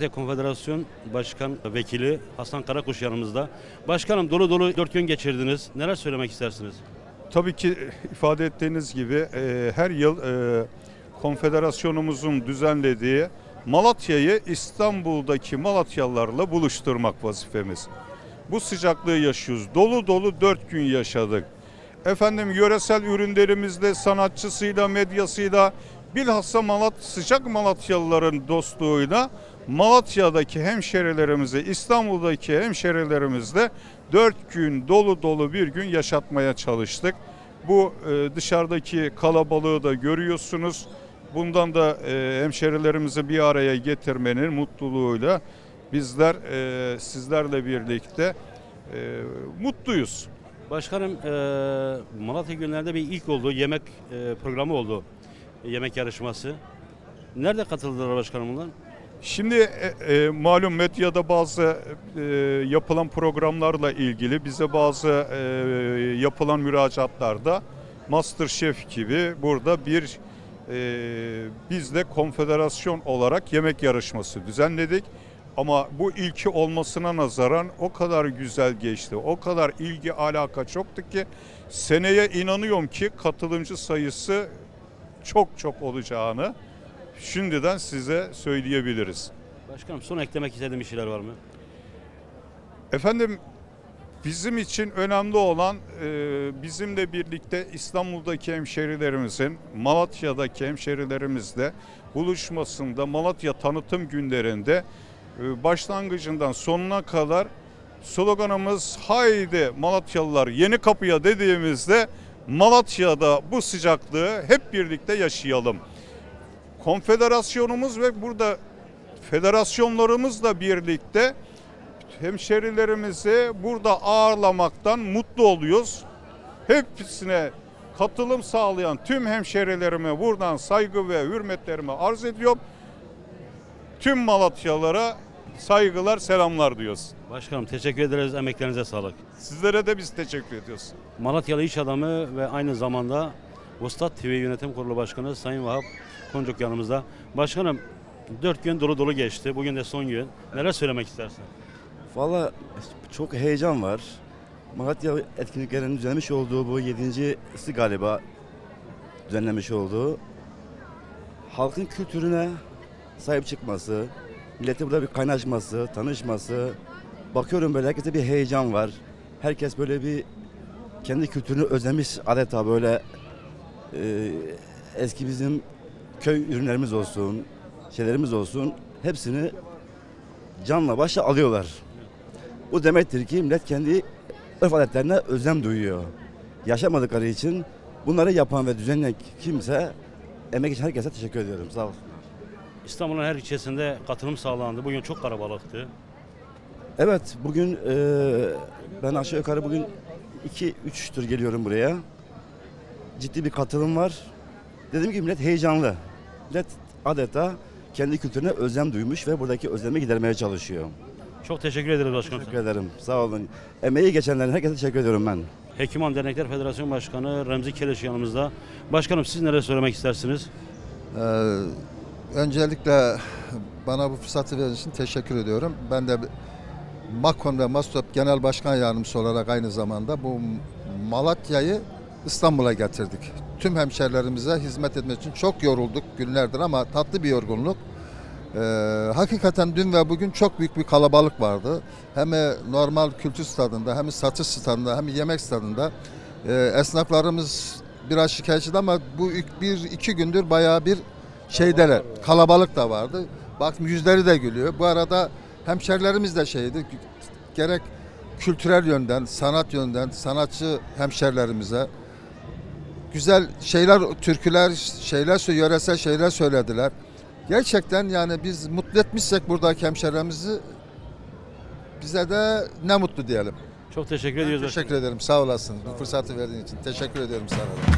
Malatya Konfederasyon Başkan Vekili Hasan Karakuş yanımızda. Başkanım, dolu dolu 4 gün geçirdiniz. Neler söylemek istersiniz? Tabii ki ifade ettiğiniz gibi her yıl konfederasyonumuzun düzenlediği Malatya'yı İstanbul'daki Malatyalılarla buluşturmak vazifemiz. Bu sıcaklığı yaşıyoruz. Dolu dolu 4 gün yaşadık. Efendim, yöresel ürünlerimizle, sanatçısıyla, medyasıyla, bilhassa sıcak Malatyalıların dostluğuyla Malatya'daki hemşerilerimizi, İstanbul'daki hemşerilerimizle 4 gün dolu dolu bir gün yaşatmaya çalıştık. Bu dışarıdaki kalabalığı da görüyorsunuz. Bundan da hemşerilerimizi bir araya getirmenin mutluluğuyla bizler sizlerle birlikte mutluyuz. Başkanım, Malatya günlerinde bir ilk oldu. Yemek programı oldu. Yemek yarışması. Nerede katıldılar başkanım bunlar? Şimdi malum medyada bazı yapılan programlarla ilgili bize bazı yapılan müracaatlarda MasterChef gibi burada biz de konfederasyon olarak yemek yarışması düzenledik. Ama bu ilki olmasına nazaran o kadar güzel geçti, o kadar ilgi alaka çoktu ki seneye inanıyorum ki katılımcı sayısı çok olacağını şimdiden size söyleyebiliriz. Başkanım, son eklemek istediğim bir şeyler var mı? Efendim, bizim için önemli olan bizimle birlikte İstanbul'daki hemşerilerimizin Malatya'daki hemşerilerimizle buluşmasında, Malatya tanıtım günlerinde başlangıcından sonuna kadar sloganımız "Haydi Malatyalılar yeni kapıya" dediğimizde Malatya'da bu sıcaklığı hep birlikte yaşayalım. Konfederasyonumuz ve burada federasyonlarımızla birlikte hemşerilerimizi burada ağırlamaktan mutlu oluyoruz. Hepsine katılım sağlayan tüm hemşerilerime buradan saygı ve hürmetlerimi arz ediyorum. Tüm Malatyalılara saygılar, selamlar diyoruz. Başkanım, teşekkür ederiz. Emeklerinize sağlık. Sizlere de biz teşekkür ediyoruz. Malatyalı iş adamı ve aynı zamanda Vuslat TV Yönetim Kurulu Başkanı Sayın Vahap Koncuk yanımızda. Başkanım, 4 gün dolu dolu geçti. Bugün de son gün. Neler söylemek istersin? Valla çok heyecan var. Malatya etkinliklerinin düzenlemiş olduğu bu 7.'si galiba düzenlemiş olduğu halkın kültürüne sahip çıkması, millete burada bir kaynaşması, tanışması. Bakıyorum böyle herkese bir heyecan var. Herkes böyle bir kendi kültürünü özlemiş adeta böyle eski bizim köy ürünlerimiz olsun, şeylerimiz olsun hepsini canla başla alıyorlar. Bu demektir ki millet kendi örf adetlerine özlem duyuyor. Yaşamadıkları için bunları yapan ve düzenleyen kimse, emek için herkese teşekkür ediyorum. Sağ olsun. İstanbul'un her ilçesinde katılım sağlandı. Bugün çok kalabalıktı. Evet, bugün ben aşağı yukarı bugün 2-3 tur geliyorum buraya. Ciddi bir katılım var. Dediğim gibi millet heyecanlı. Millet adeta kendi kültürüne özlem duymuş ve buradaki özlemi gidermeye çalışıyor. Çok teşekkür ederiz başkanım. Teşekkür ederim. Sağ olun. Emeği geçenlerin herkese teşekkür ediyorum ben. Hekiman Dernekler Federasyon Başkanı Remzi Keleş yanımızda. Başkanım, siz neler söylemek istersiniz? Öncelikle bana bu fırsatı verdiğiniz için teşekkür ediyorum. Ben de MAKON ve MASTOP Genel Başkan Yardımcısı olarak aynı zamanda bu Malatya'yı İstanbul'a getirdik. Tüm hemşerilerimize hizmet etmek için çok yorulduk günlerdir ama tatlı bir yorgunluk. Hakikaten dün ve bugün çok büyük bir kalabalık vardı. Hem normal kültür stadında, hem satış stadında, hem yemek stadında. Esnaflarımız biraz şikayetçiydi ama bu 1-2 gündür bayağı bir şeydeler, kalabalık da vardı. Bak, yüzleri de gülüyor. Bu arada hemşerilerimiz de şeydi, gerek kültürel yönden, sanat yönden, sanatçı hemşerilerimize güzel şeyler, türküler, yöresel şeyler söylediler. Gerçekten yani biz mutlu etmişsek buradaki hemşerilerimizi, bize de ne mutlu diyelim. Çok teşekkür ediyoruz. Teşekkür ederim, sağ olasın. Bu fırsatı verdiğin için. Teşekkür ediyorum sana.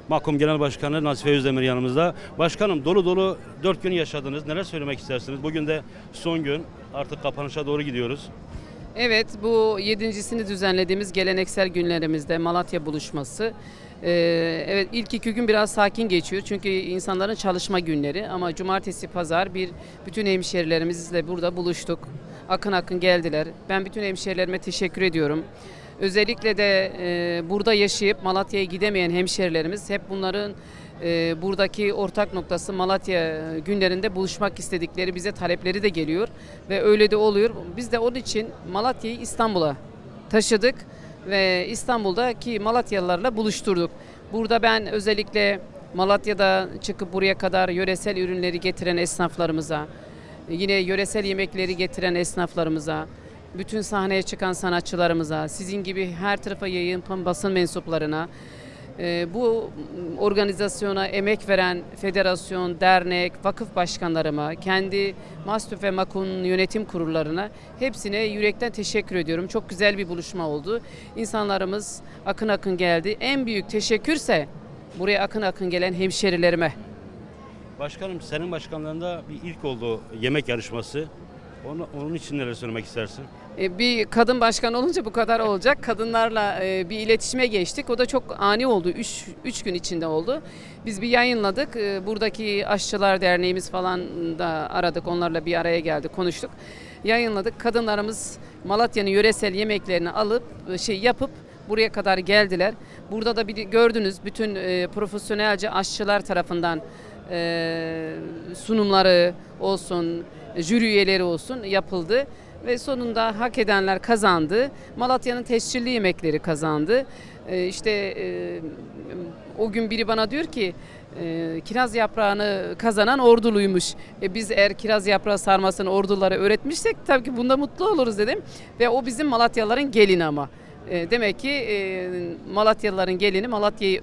MAKOM Genel Başkanı Nazife Özdemir yanımızda. Başkanım dolu dolu 4 gün yaşadınız. Neler söylemek istersiniz? Bugün de son gün. Artık kapanışa doğru gidiyoruz. Evet, bu 7.sini düzenlediğimiz geleneksel günlerimizde Malatya buluşması. Evet, ilk 2 gün biraz sakin geçiyor çünkü insanların çalışma günleri, ama cumartesi pazar bütün hemşehrilerimizle burada buluştuk. Akın akın geldiler. Ben bütün hemşehrilerime teşekkür ediyorum. Özellikle de burada yaşayıp Malatya'ya gidemeyen hemşehrilerimiz, hep bunların buradaki ortak noktası Malatya günlerinde buluşmak istedikleri, bize talepleri de geliyor ve öyle de oluyor. Biz de onun için Malatya'yı İstanbul'a taşıdık ve İstanbul'daki Malatyalılarla buluşturduk. Burada ben özellikle Malatya'da çıkıp buraya kadar yöresel ürünleri getiren esnaflarımıza, yine yöresel yemekleri getiren esnaflarımıza, bütün sahneye çıkan sanatçılarımıza, sizin gibi her tarafa yayılan basın mensuplarına, bu organizasyona emek veren federasyon, dernek, vakıf başkanlarıma, kendi MASTÜF ve MAKO'nun yönetim kurullarına, hepsine yürekten teşekkür ediyorum. Çok güzel bir buluşma oldu. İnsanlarımız akın akın geldi. En büyük teşekkürse buraya akın akın gelen hemşerilerime. Başkanım senin başkanlığında bir ilk oldu yemek yarışması. Onun için neler söylemek istersin? Bir kadın başkan olunca bu kadar olacak. Kadınlarla bir iletişime geçtik. O da çok ani oldu. 3 gün içinde oldu. Biz bir yayınladık. Buradaki Aşçılar Derneğimiz falan da aradık. Onlarla bir araya geldik, konuştuk. Yayınladık. Kadınlarımız Malatya'nın yöresel yemeklerini alıp yapıp buraya kadar geldiler. Burada da gördünüz, bütün profesyonelce aşçılar tarafından sunumları olsun, jüri üyeleri olsun yapıldı ve sonunda hak edenler kazandı. Malatya'nın tescilli yemekleri kazandı. O gün biri bana diyor ki kiraz yaprağını kazanan orduluymuş. Biz eğer kiraz yaprağı sarmasını ordulara öğretmişsek tabii ki bunda mutlu oluruz dedim. Ve o bizim Malatyalıların gelini ama. Demek ki Malatyalıların gelini Malatya'yı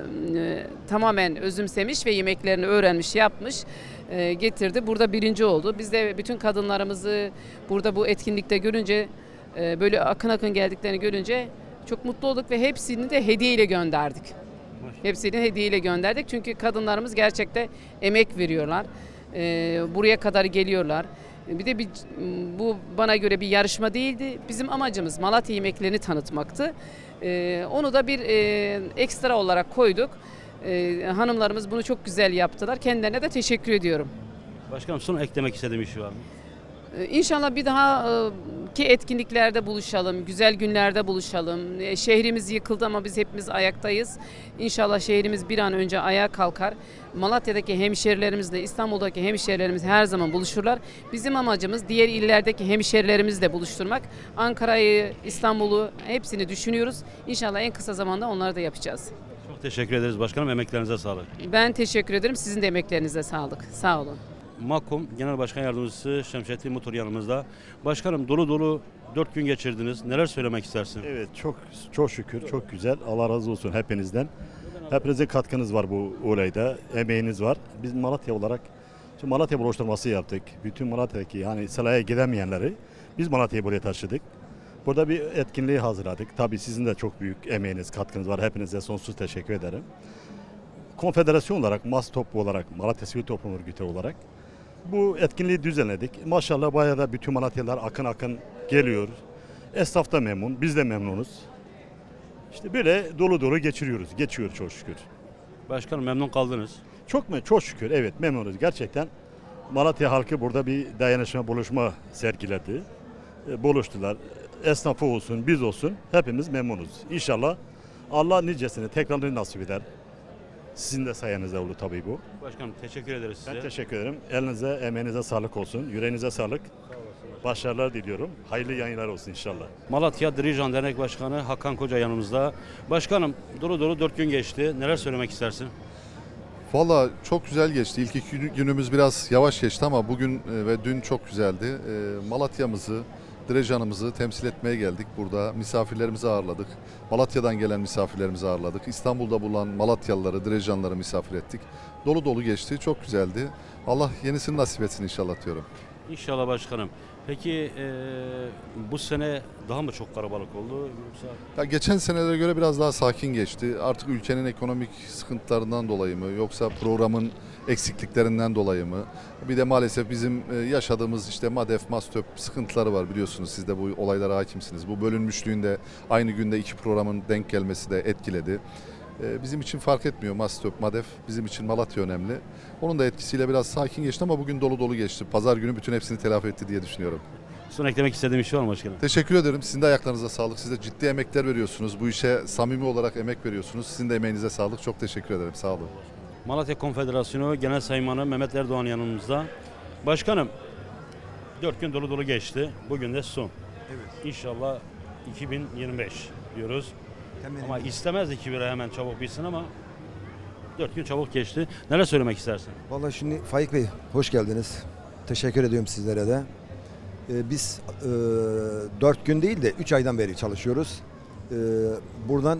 tamamen özümsemiş ve yemeklerini öğrenmiş, yapmış, getirdi. Burada birinci oldu. Biz de bütün kadınlarımızı burada bu etkinlikte görünce, böyle akın akın geldiklerini görünce çok mutlu olduk ve hepsini de hediyeyle gönderdik. Hepsini hediyeyle gönderdik çünkü kadınlarımız gerçekten emek veriyorlar. Buraya kadar geliyorlar. Bir de bu bana göre bir yarışma değildi. Bizim amacımız Malatya yemeklerini tanıtmaktı. Onu da bir ekstra olarak koyduk. Hanımlarımız bunu çok güzel yaptılar. Kendilerine de teşekkür ediyorum. Başkanım son eklemek istediğim bir şey var mı? İnşallah bir daha ki etkinliklerde buluşalım, güzel günlerde buluşalım. Şehrimiz yıkıldı ama biz hepimiz ayaktayız. İnşallah şehrimiz bir an önce ayağa kalkar. Malatya'daki hemşerilerimizle İstanbul'daki hemşerilerimiz her zaman buluşurlar. Bizim amacımız diğer illerdeki hemşerilerimizle buluşturmak. Ankara'yı, İstanbul'u hepsini düşünüyoruz. İnşallah en kısa zamanda onları da yapacağız. Çok teşekkür ederiz başkanım. Emeklerinize sağlık. Ben teşekkür ederim. Sizin de emeklerinize sağlık. Sağ olun. MAKOM Genel Başkan Yardımcısı Şemsettin Mutur yanımızda. Başkanım dolu dolu 4 gün geçirdiniz. Neler söylemek istersin? Evet, çok şükür, çok güzel. Allah razı olsun hepinizden. Hepinizin katkınız var bu olayda, emeğiniz var. Biz Malatya olarak Malatya buluşturması yaptık. Bütün Malatya'daki Sela'ya gidemeyenleri biz Malatya'ya buraya taşıdık. Burada bir etkinliği hazırladık. Tabii sizin de çok büyük emeğiniz, katkınız var. Hepinize sonsuz teşekkür ederim. Konfederasyon olarak, MASTOP olarak, Malatya Sivil Toplum Örgütü olarak bu etkinliği düzenledik. Maşallah bayağı da bütün Malatyalılar akın akın geliyor. Esnaf da memnun, biz de memnunuz. İşte böyle dolu dolu geçiriyoruz. Geçiyor çok şükür. Başkanım memnun kaldınız. Çok şükür evet memnunuz. Gerçekten Malatya halkı burada bir dayanışma, buluşma sergiledi. Buluştular. Esnafı olsun, biz olsun hepimiz memnunuz. İnşallah Allah nicesini tekrarını nasip eder. Sizin de sayenizde oldu tabii bu. Başkanım teşekkür ederiz size. Ben teşekkür ederim. Elinize, emeğinize sağlık olsun. Yüreğinize sağlık. Başarılar diliyorum. Hayırlı yayınlar olsun inşallah. Malatya Dirijan Dernek Başkanı Hakan Koca yanımızda. Başkanım dolu dolu 4 gün geçti. Neler söylemek istersin? Valla çok güzel geçti. İlk 2 günümüz biraz yavaş geçti ama bugün ve dün çok güzeldi. Malatya'mızı, Direjan'ımızı temsil etmeye geldik. Burada misafirlerimizi ağırladık. Malatya'dan gelen misafirlerimizi ağırladık. İstanbul'da bulunan Malatyalıları, Direjanları misafir ettik. Dolu dolu geçti. Çok güzeldi. Allah yenisini nasip etsin inşallah diyorum. İnşallah başkanım. Peki bu sene daha mı çok kalabalık oldu yoksa? Ya geçen senelere göre biraz daha sakin geçti. Artık ülkenin ekonomik sıkıntılarından dolayı mı yoksa programın eksikliklerinden dolayı mı? Bir de maalesef bizim yaşadığımız işte MADEF, MASTÖP sıkıntıları var biliyorsunuz. Siz de bu olaylara hakimsiniz. Bu bölünmüşlüğünde aynı günde iki programın denk gelmesi de etkiledi. Bizim için fark etmiyor MASTÖP, MADEF. Bizim için Malatya önemli. Onun da etkisiyle biraz sakin geçti ama bugün dolu dolu geçti. Pazar günü bütün hepsini telafi etti diye düşünüyorum. Son eklemek istediğim bir şey var mı başkanım? Teşekkür ederim. Sizin de ayaklarınıza sağlık. Siz de ciddi emekler veriyorsunuz. Bu işe samimi olarak emek veriyorsunuz. Sizin de emeğinize sağlık. Çok teşekkür ederim. Sağ olun. Malatya Konfederasyonu Genel Saymanı Mehmet Erdoğan yanımızda. Başkanım 4 gün dolu dolu geçti. Bugün de son. Evet. İnşallah 2025 diyoruz. Ama istemezdik ki bir hemen çabuk bitsin ama 4 gün çabuk geçti. Neler söylemek istersin? Vallahi şimdi Faik Bey hoş geldiniz. Teşekkür ediyorum sizlere de. Biz 4 gün değil de 3 aydan beri çalışıyoruz. Buradan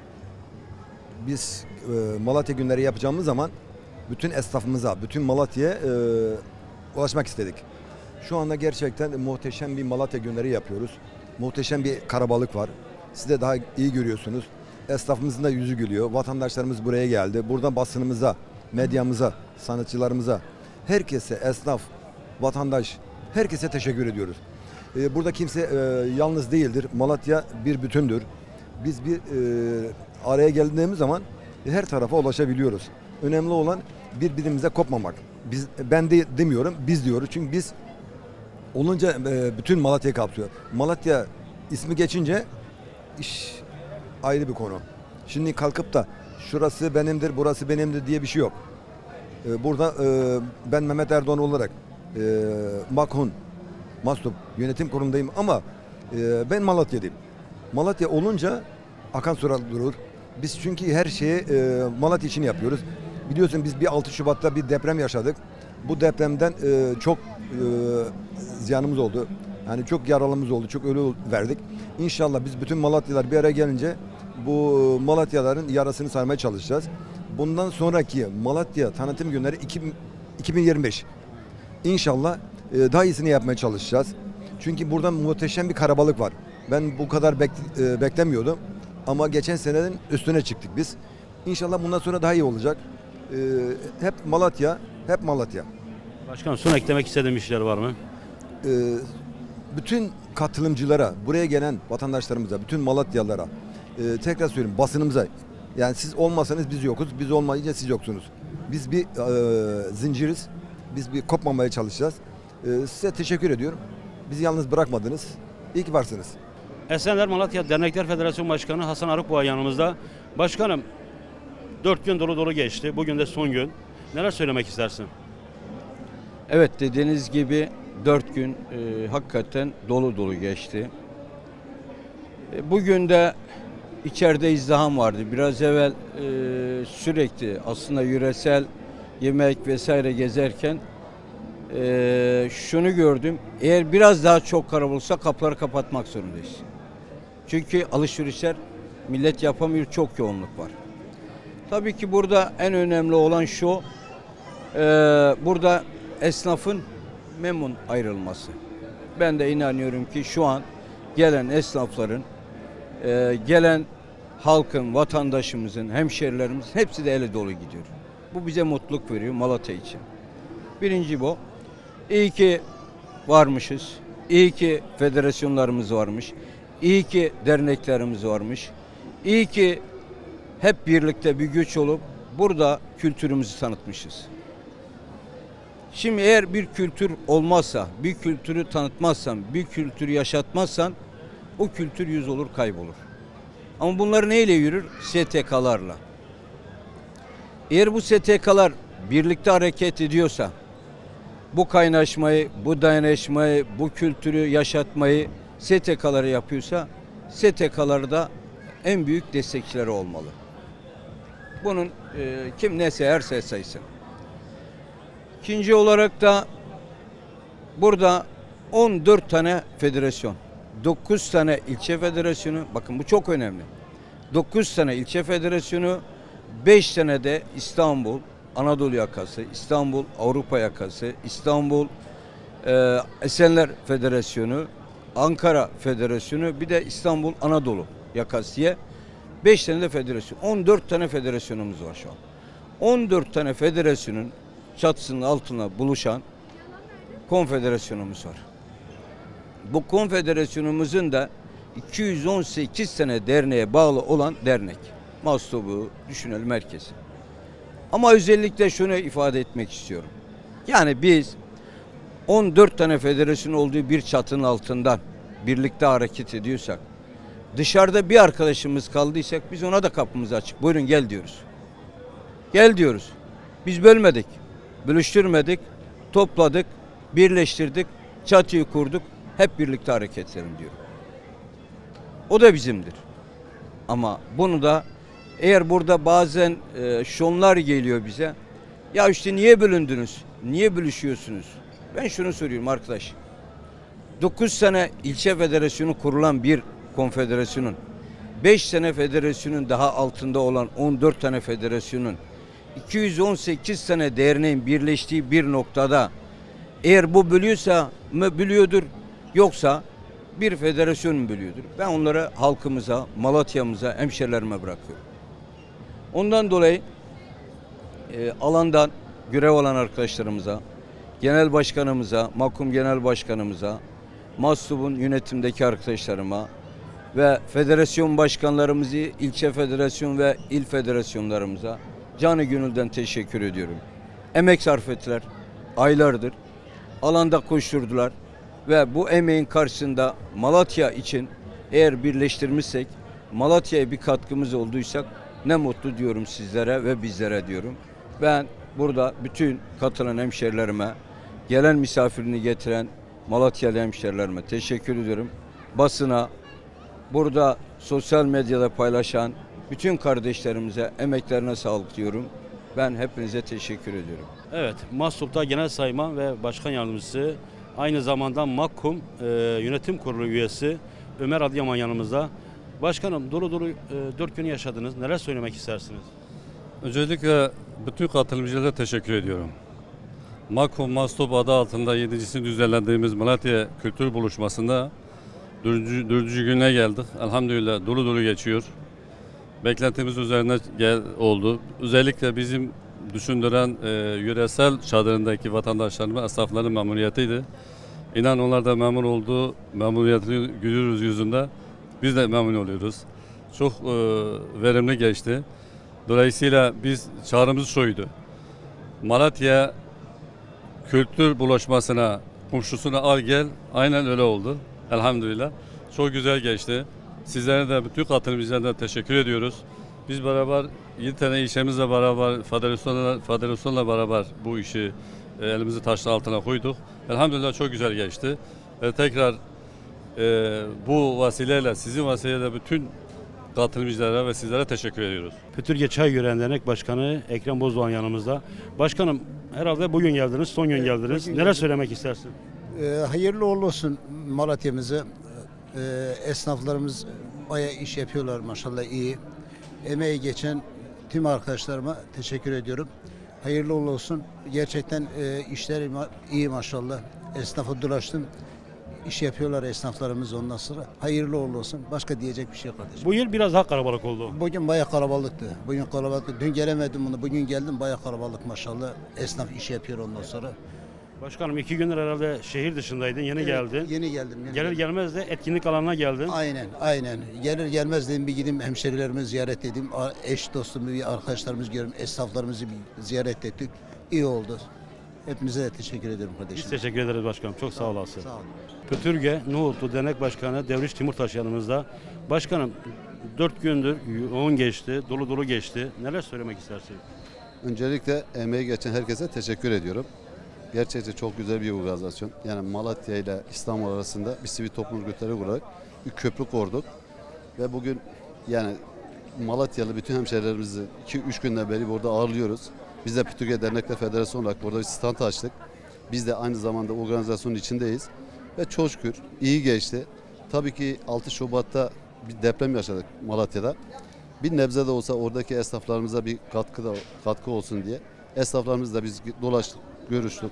biz Malatya günleri yapacağımız zaman bütün esnafımıza, bütün Malatya'ya ulaşmak istedik. Şu anda gerçekten muhteşem bir Malatya günleri yapıyoruz. Muhteşem bir karabalık var. Siz de daha iyi görüyorsunuz. Esnafımızın da yüzü gülüyor. Vatandaşlarımız buraya geldi. Buradan basınımıza, medyamıza, sanatçılarımıza, herkese, esnaf, vatandaş, herkese teşekkür ediyoruz. Burada kimse yalnız değildir. Malatya bir bütündür. Biz bir araya geldiğimiz zaman her tarafa ulaşabiliyoruz. Önemli olan birbirimize kopmamak. Ben de demiyorum, biz diyoruz. Çünkü biz olunca bütün Malatya'yı kapsıyor. Malatya ismi geçince iş ayrı bir konu. Şimdi kalkıp da şurası benimdir, burası benimdir diye bir şey yok. Burada ben Mehmet Erdoğan olarak MAKON, MASTÖP yönetim kurulundayım ama ben Malatya'dayım. Malatya olunca akan sular durur. Biz çünkü her şeyi Malatya için yapıyoruz. Biliyorsun biz bir 6 Şubat'ta bir deprem yaşadık. Bu depremden çok ziyanımız oldu. Yani çok yaralımız oldu, çok ölü verdik. İnşallah biz bütün Malatyalılar bir araya gelince bu Malatyalıların yarasını sarmaya çalışacağız. Bundan sonraki Malatya tanıtım günleri 2025. İnşallah daha iyisini yapmaya çalışacağız. Çünkü buradan muhteşem bir karabalık var. Ben bu kadar beklemiyordum. Ama geçen seneden üstüne çıktık biz. İnşallah bundan sonra daha iyi olacak. Hep Malatya, hep Malatya. Başkanım son eklemek istediğim bir şeyler var mı? Bütün katılımcılara, buraya gelen vatandaşlarımıza, bütün Malatyalılara tekrar söyleyeyim basınımıza. Yani siz olmasanız biz yokuz, biz olmayınca siz yoksunuz. Biz bir zinciriz, biz bir kopmamaya çalışacağız. Size teşekkür ediyorum. Bizi yalnız bırakmadınız. İyi ki varsınız. Esenler Malatya Dernekler Federasyonu Başkanı Hasan Arıkboğa yanımızda. Başkanım 4 gün dolu dolu geçti. Bugün de son gün. Neler söylemek istersin? Evet dediğiniz gibi 4 gün hakikaten dolu dolu geçti. Bugün de içeride izdiham vardı. Biraz evvel sürekli aslında yöresel yemek vesaire gezerken şunu gördüm. Eğer biraz daha çok kalabalıksa kapıları kapatmak zorundayız. Çünkü alışverişler millet yapamıyor, çok yoğunluk var. Tabii ki burada en önemli olan şu, burada esnafın memnun ayrılması. Ben de inanıyorum ki şu an gelen esnafların, gelen halkın, vatandaşımızın, hemşerilerimizin hepsi de eli dolu gidiyor. Bu bize mutluluk veriyor Malatya için. Birinci bu. İyi ki varmışız. İyi ki federasyonlarımız varmış. İyi ki derneklerimiz varmış. İyi ki hep birlikte bir güç olup burada kültürümüzü tanıtmışız. Şimdi eğer bir kültür olmazsa, bir kültürü tanıtmazsan, bir kültürü yaşatmazsan o kültür yüz olur, kaybolur. Ama bunlar neyle yürür? STK'larla. Eğer bu STK'lar birlikte hareket ediyorsa, bu kaynaşmayı, bu dayanışmayı, bu kültürü yaşatmayı STK'ları yapıyorsa, STK'ları da en büyük destekçileri olmalı. Bunun kim ne sayarsa saysın. İkinci olarak da burada 14 tane federasyon, 9 tane ilçe federasyonu, bakın bu çok önemli. 9 tane ilçe federasyonu, 5 tane de İstanbul Anadolu yakası, İstanbul Avrupa yakası, İstanbul Esenler Federasyonu, Ankara Federasyonu, bir de İstanbul Anadolu yakası diye 5 tane de federasyon. 14 tane federasyonumuz var şu an. 14 tane federasyonun çatısının altına buluşan konfederasyonumuz var. Bu konfederasyonumuzun da 218 tane derneğe bağlı olan dernek. Mastobu düşünelim herkesi. Ama özellikle şunu ifade etmek istiyorum. Yani biz 14 tane federasyon olduğu bir çatının altından birlikte hareket ediyorsak, dışarıda bir arkadaşımız kaldıysak biz ona da kapımız açık. Buyurun gel diyoruz. Gel diyoruz. Biz bölmedik, bölüştürmedik, topladık, birleştirdik, çatıyı kurduk. Hep birlikte hareket edelim diyor. O da bizimdir. Ama bunu da eğer burada bazen şonlar geliyor bize. Ya işte niye bölündünüz? Niye bölüşüyorsunuz? Ben şunu soruyorum arkadaş. 9 sene ilçe federasyonu kurulan bir konfederasyonun, 5 tane federasyonun daha altında olan 14 tane federasyonun, 218 tane derneğin birleştiği bir noktada eğer bu bölüyorsa mı bölüyordur, yoksa bir federasyon mu bölüyordur? Ben onları halkımıza, Malatya'mıza, hemşerilerime bırakıyorum. Ondan dolayı alandan görev alan arkadaşlarımıza, genel başkanımıza, MAKUM genel başkanımıza, MASTUB'un yönetimdeki arkadaşlarıma ve federasyon başkanlarımızı, ilçe federasyon ve il federasyonlarımıza canı gönülden teşekkür ediyorum. Emek sarf ettiler, aylardır alanda koşturdular ve bu emeğin karşısında Malatya için eğer birleştirmişsek, Malatya'ya bir katkımız olduysak ne mutlu diyorum sizlere ve bizlere diyorum. Ben burada bütün katılan hemşerilerime, gelen misafirini getiren Malatyalı hemşerilerime teşekkür ediyorum. Basına, burada sosyal medyada paylaşan bütün kardeşlerimize emeklerine sağlık diyorum. Ben hepinize teşekkür ediyorum. Evet, MASTOB'da Genel Sayman ve Başkan Yardımcısı, aynı zamanda MAKKUM Yönetim Kurulu üyesi Ömer Adıyaman yanımızda. Başkanım, dolu 4 gün yaşadınız. Neler söylemek istersiniz? Öncelikle bütün katılımcılara teşekkür ediyorum. MAKKUM MASTOB adı altında 7.sini düzenlediğimiz Malatya Kültür Buluşması'nda 4. güne geldik. Elhamdülillah dolu geçiyor. Beklentimiz üzerine oldu. Özellikle bizim düşündüren yöresel çadırındaki vatandaşlarımız, esnafların memnuniyetiydi. İnan onlar da memnun oldu. Memnuniyetini görüyoruz yüzünde. Biz de memnun oluyoruz. Çok verimli geçti. Dolayısıyla biz çağrımız şuydu. Malatya Kültür Buluşması'na komşusuna al gel. Aynen öyle oldu. Elhamdülillah. Çok güzel geçti. Sizlere de bütün katılımcılarına teşekkür ediyoruz. Biz beraber 7 tane ilçemizle beraber federasyonla beraber bu işi elimizi taşın altına koyduk. Elhamdülillah çok güzel geçti. Ve tekrar bu vesileyle, sizin vesileyle bütün katılımcılara ve sizlere teşekkür ediyoruz. Pütürge Çay Gören Dernek Başkanı Ekrem Bozdoğan yanımızda. Başkanım, herhalde bugün geldiniz, son gün geldiniz. Neler söylemek istersin? Hayırlı uğurlu olsun Malatya'mıza. Esnaflarımız bayağı iş yapıyorlar maşallah, iyi. Emeği geçen tüm arkadaşlarıma teşekkür ediyorum. Hayırlı uğurlu olsun. Gerçekten işler iyi maşallah. Esnafa dolaştım. İş yapıyorlar esnaflarımız ondan sonra. Hayırlı uğurlu olsun. Başka diyecek bir şey yok kardeşim. Bu yıl biraz daha kalabalık oldu. Bugün bayağı kalabalıktı. Bugün kalabalıktı. Dün gelemedim bunu. Bugün geldim, bayağı kalabalık maşallah. Esnaf iş yapıyor ondan sonra. Başkanım, 2 gündür herhalde şehir dışındaydın, yeni geldin. Yeni geldim. Gelir gelmez de etkinlik alanına geldin. Aynen. Gelir gelmez dedim bir gideyim hemşerilerimi ziyaret edeyim. Eş dostumu, bir arkadaşlarımızı görün, esnaflarımızı bir ziyaret ettik. İyi oldu. Hepinize de teşekkür ederim kardeşim. Biz teşekkür ederiz başkanım. Çok sağ olasın. Sağ olun. Pütürge Nohutlu Dernek Başkanı Devriş Timurtaş yanımızda. Başkanım, 4 gündür yoğun geçti, dolu geçti. Neler söylemek istersin? Öncelikle emeği geçen herkese teşekkür ediyorum. Gerçekten çok güzel bir organizasyon. Yani Malatya ile İstanbul arasında bir sivil toplum örgütleri kurarak bir köprü kurduk. Ve bugün yani Malatyalı bütün hemşehrilerimizi 2-3 günden beri burada ağırlıyoruz. Biz de Pütürge Dernekler Federasyonu olarak burada bir stand açtık. Biz de aynı zamanda organizasyonun içindeyiz. Ve çok şükür iyi geçti. Tabii ki 6 Şubat'ta bir deprem yaşadık Malatya'da. Bir nebze de olsa oradaki esnaflarımıza bir katkı olsun diye. Esnaflarımızla biz dolaştık, görüştük.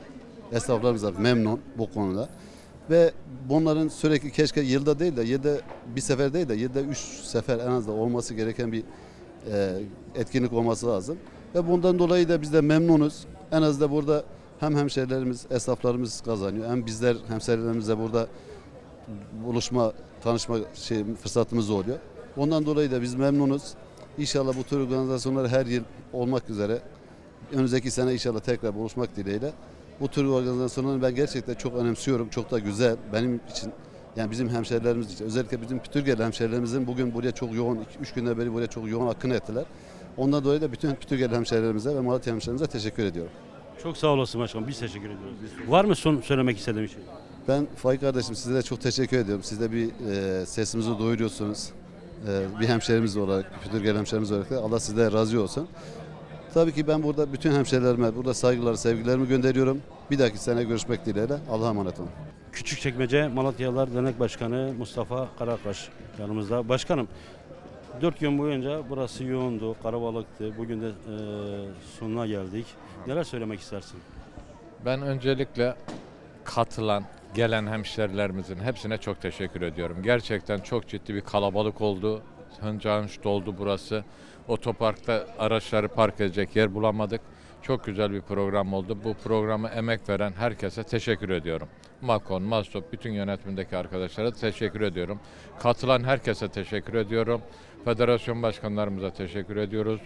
Esnaflarımız da memnun bu konuda. Ve bunların sürekli keşke yılda değil de yılda bir sefer değil de yılda 3 sefer en az da olması gereken bir etkinlik olması lazım. Ve bundan dolayı da biz de memnunuz. En az da burada hem hemşehrilerimiz, esnaflarımız kazanıyor. Hem bizler hemşehrilerimizle burada buluşma, tanışma fırsatımız oluyor. Ondan dolayı da biz memnunuz. İnşallah bu tür organizasyonlar her yıl olmak üzere. Önümüzdeki sene inşallah tekrar buluşmak dileğiyle. Bu tür organizasyonları ben gerçekten çok önemsiyorum. Çok da güzel. Benim için, yani bizim hemşehrilerimiz için. Özellikle bizim Pütürgeli hemşehrilerimizin bugün buraya çok yoğun, 3 günden beri buraya çok yoğun akın ettiler. Ondan dolayı da bütün Pütürgeli hemşehrilerimize ve Malatya hemşehrilerimize teşekkür ediyorum. Çok sağ olasın başkanım. Biz teşekkür ediyoruz. Var mı son söylemek istediğim bir şey? Ben Faik kardeşim size de çok teşekkür ediyorum. Siz de bir sesimizi duyuruyorsunuz. Bir hemşehrimiz olarak, Pütürgeli hemşehrimiz olarak da Allah sizden razı olsun. Tabii ki ben burada bütün hemşehrilerime burada saygılar, sevgilerimi gönderiyorum. Bir dahaki sene görüşmek dileğiyle. Allah'a emanet olun. Küçükçekmece Malatyalılar Dernek Başkanı Mustafa Karakaş yanımızda. Başkanım, 4 gün boyunca burası yoğundu, kalabalıktı. Bugün de sonuna geldik. Neler söylemek istersin? Ben öncelikle katılan, gelen hemşerilerimizin hepsine çok teşekkür ediyorum. Gerçekten çok ciddi bir kalabalık oldu. Hınca hınç doldu burası. Otoparkta araçları park edecek yer bulamadık. Çok güzel bir program oldu. Bu programa emek veren herkese teşekkür ediyorum. Makon, Mastop, bütün yönetimdeki arkadaşlara teşekkür ediyorum. Katılan herkese teşekkür ediyorum. Federasyon başkanlarımıza teşekkür ediyoruz.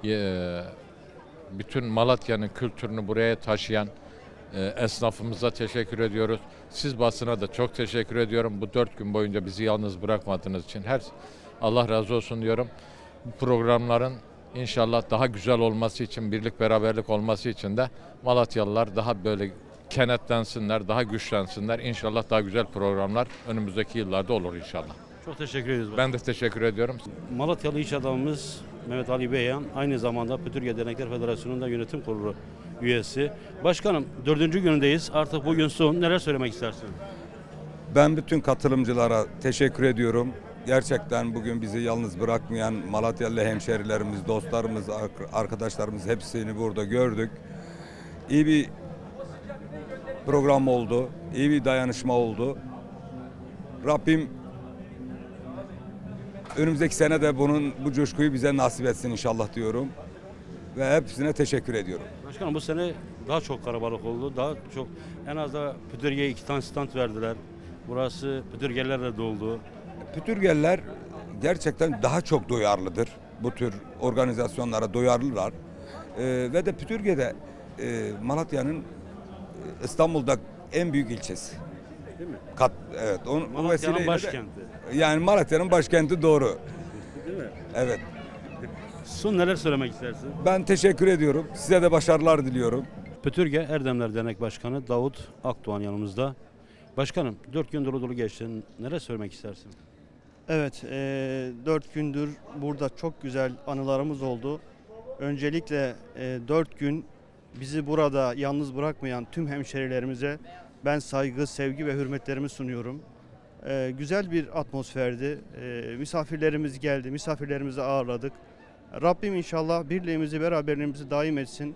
Bütün Malatya'nın kültürünü buraya taşıyan esnafımıza teşekkür ediyoruz. Siz basına da çok teşekkür ediyorum. Bu 4 gün boyunca bizi yalnız bırakmadığınız için Allah razı olsun diyorum. Bu programların İnşallah daha güzel olması için, birlik beraberlik olması için de Malatyalılar daha böyle kenetlensinler, daha güçlensinler. İnşallah daha güzel programlar önümüzdeki yıllarda olur inşallah. Çok teşekkür ederiz. Ben de teşekkür ediyorum. Malatyalı iş adamımız Mehmet Ali Beyhan aynı zamanda Pütürge Dernekler Federasyonu'nda yönetim kurulu üyesi. Başkanım 4. günündeyiz. Artık bugün son. Neler söylemek istersin? Ben bütün katılımcılara teşekkür ediyorum. Gerçekten bugün bizi yalnız bırakmayan Malatyalı hemşerilerimiz, dostlarımız, arkadaşlarımız hepsini burada gördük. İyi bir program oldu, iyi bir dayanışma oldu. Rabbim önümüzdeki sene de bu coşkuyu bize nasip etsin inşallah diyorum. Ve hepsine teşekkür ediyorum. Başkanım bu sene daha çok kalabalık oldu. Daha çok, en az da Pütürge'ye 2 tane stand verdiler. Burası Pütürgelerle doldu. Pütürgeliler gerçekten daha çok duyarlıdır. Bu tür organizasyonlara duyarlılar. Ve de Pütürge'de Malatya'nın İstanbul'da en büyük ilçesi. Değil mi? Evet. Malatya'nın başkenti. Yani Malatya'nın başkenti doğru. Değil mi? Evet. Son neler söylemek istersin? Ben teşekkür ediyorum. Size de başarılar diliyorum. Pütürge Erdemler Dernek Başkanı Davut Akdoğan yanımızda. Başkanım 4 gün dolu geçti. Neler söylemek istersin? Evet, 4 gündür burada çok güzel anılarımız oldu. Öncelikle 4 gün bizi burada yalnız bırakmayan tüm hemşerilerimize ben saygı, sevgi ve hürmetlerimi sunuyorum. Güzel bir atmosferdi. Misafirlerimiz geldi, misafirlerimizi ağırladık. Rabbim inşallah birliğimizi, beraberliğimizi daim etsin.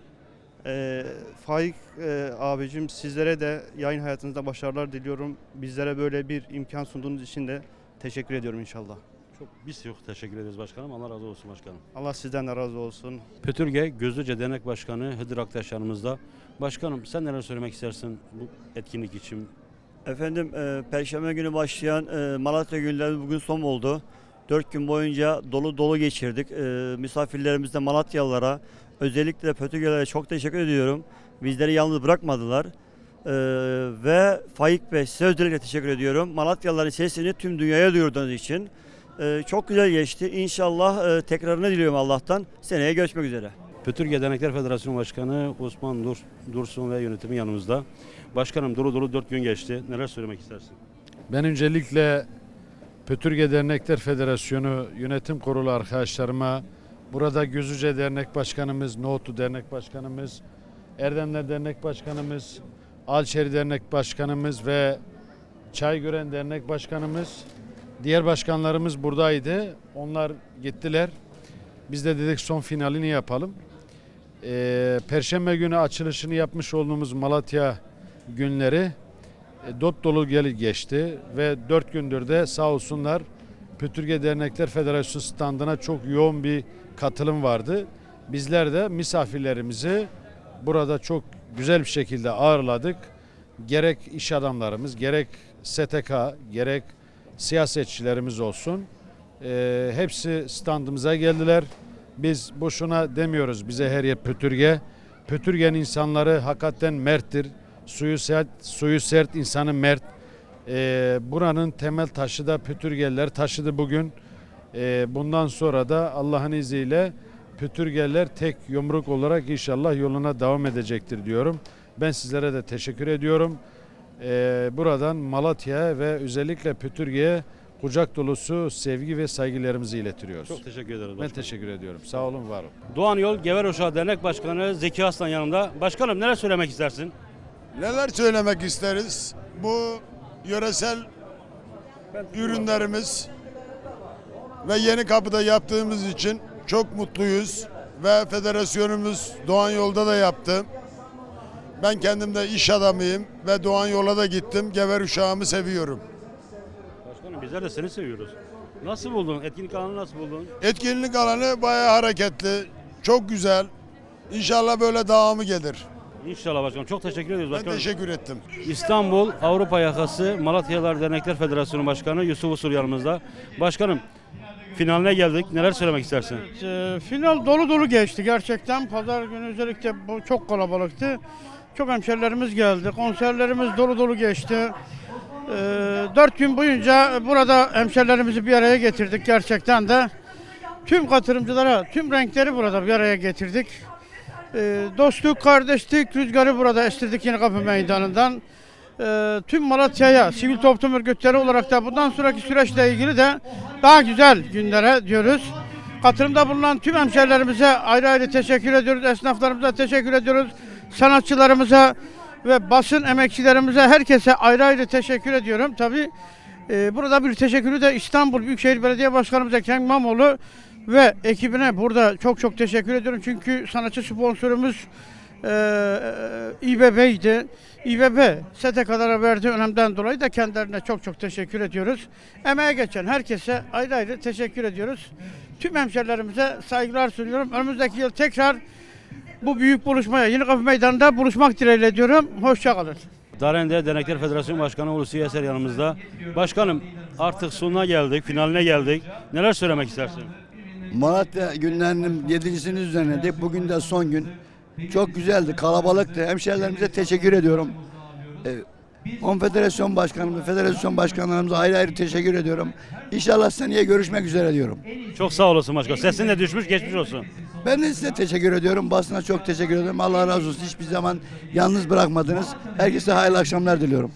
Faik abicim sizlere de yayın hayatınızda başarılar diliyorum. Bizlere böyle bir imkan sunduğunuz için de teşekkür ediyorum inşallah. Biz çok teşekkür ederiz başkanım. Allah razı olsun başkanım. Allah sizden de razı olsun. Pütürge Gözlüce Dernek Başkanı Hıdır Aktaş yanımızda. Başkanım sen neler söylemek istersin bu etkinlik için? Efendim Perşembe günü başlayan Malatya günleri bugün son oldu. 4 gün boyunca dolu geçirdik. Misafirlerimiz de Malatyalılara, özellikle Pütürgelilere çok teşekkür ediyorum. Bizleri yalnız bırakmadılar. Ve Faik Bey size özellikle teşekkür ediyorum. Malatyalıların sesini tüm dünyaya duyurduğunuz için. Çok güzel geçti. İnşallah tekrarını diliyorum Allah'tan. Seneye görüşmek üzere. Pütürge Dernekler Federasyonu Başkanı Osman Dursun ve yönetimi yanımızda. Başkanım dolu 4 gün geçti. Neler söylemek istersin? Ben öncelikle Pütürge Dernekler Federasyonu Yönetim Kurulu arkadaşlarıma, burada Gözüce Dernek Başkanımız, Nohutlu Dernek Başkanımız, Erdemler Dernek Başkanımız, Alçeri Dernek Başkanımız ve Çaygören Dernek Başkanımız, diğer başkanlarımız buradaydı. Onlar gittiler. Biz de dedik son finalini yapalım. Perşembe günü açılışını yapmış olduğumuz Malatya günleri dop dolu geçti ve 4 gündür de sağ olsunlar Pötürge Dernekler Federasyonu standına çok yoğun bir katılım vardı. Bizler de misafirlerimizi burada çok güzel bir şekilde ağırladık. Gerek iş adamlarımız, gerek STK, gerek siyasetçilerimiz olsun. Hepsi standımıza geldiler. Biz boşuna demiyoruz bize her yer Pötürge. Pötürge'nin insanları hakikaten merttir. Suyu sert, insanı mert. Buranın temel taşı da Pötürgeliler taşıdı bugün. Bundan sonra da Allah'ın izniyle Pötürgeliler tek yumruk olarak inşallah yoluna devam edecektir diyorum. Ben sizlere de teşekkür ediyorum. Buradan Malatya'ya ve özellikle Pötürge'ye kucak dolusu sevgi ve saygılarımızı iletiyoruz. Çok teşekkür ederiz. Ben teşekkür ediyorum. Sağ olun, var olun. Doğan Yol Gever Uşağı Dernek Başkanı Zeki Aslan yanımda. Başkanım neler söylemek istersin? Neler söylemek isteriz? Bu yöresel ürünlerimiz ve Yenikapı'da yaptığımız için çok mutluyuz. Ve federasyonumuz Doğan Yol'da da yaptı. Ben kendim de iş adamıyım ve Doğan Yol'a da gittim. Gever Uşağı'mı seviyorum. Başkanım bizler de seni seviyoruz. Nasıl buldun? Etkinlik alanı nasıl buldun? Etkinlik alanı bayağı hareketli. Çok güzel. İnşallah böyle devamı gelir. İnşallah başkanım. Çok teşekkür ediyoruz başkanım. Ben teşekkür ettim. İstanbul Avrupa Yakası Malatyalılar Dernekler Federasyonu Başkanı Yusuf Usul yanımızda. Başkanım finaline geldik. Neler söylemek istersin? Final dolu dolu geçti gerçekten. Pazar günü özellikle bu çok kalabalıktı. Çok hemşerilerimiz geldi. Konserlerimiz dolu dolu geçti. 4 gün boyunca burada hemşerilerimizi bir araya getirdik gerçekten de. Tüm katılımcılara, tüm renkleri burada bir araya getirdik. Dostluk, kardeşlik rüzgarı burada estirdik Yenikapı Meydanı'ndan. Tüm Malatya'ya, sivil toplum örgütleri olarak da bundan sonraki süreçle ilgili de daha güzel günlere diyoruz. Katılımda bulunan tüm hemşerilerimize ayrı ayrı teşekkür ediyoruz. Esnaflarımıza teşekkür ediyoruz. Sanatçılarımıza ve basın emekçilerimize, herkese ayrı ayrı teşekkür ediyorum. Tabii burada bir teşekkürü de İstanbul Büyükşehir Belediye Başkanımız Ekrem İmamoğlu ve ekibine burada çok teşekkür ediyorum. Çünkü sanatçı sponsorumuz İBB'ydi. İBB STK'lara verdiği önemden dolayı da kendilerine çok teşekkür ediyoruz. Emeğe geçen herkese ayrı ayrı teşekkür ediyoruz. Tüm hemşerilerimize saygılar sunuyorum. Önümüzdeki yıl tekrar bu büyük buluşmaya Yenikapı Meydanı'nda buluşmak dileğiyle diyorum. Hoşça kalın. Darende Dernekler Federasyonu Başkanı Hulusi Yeser yanımızda. Başkanım artık sonuna geldik, finaline geldik. Neler söylemek istersin? Malatya günlerinin 7.sini düzenledik. Bugün de son gün. Çok güzeldi, kalabalıktı. Hemşehrilerimize teşekkür ediyorum. Konfederasyon Başkanımıza, federasyon başkanlarımıza ayrı ayrı teşekkür ediyorum. İnşallah seneye görüşmek üzere diyorum. Çok sağ olasın başkan. Sesin de düşmüş, geçmiş olsun. Ben de size teşekkür ediyorum. Basına çok teşekkür ediyorum. Allah razı olsun. Hiçbir zaman yalnız bırakmadınız. Herkese hayırlı akşamlar diliyorum.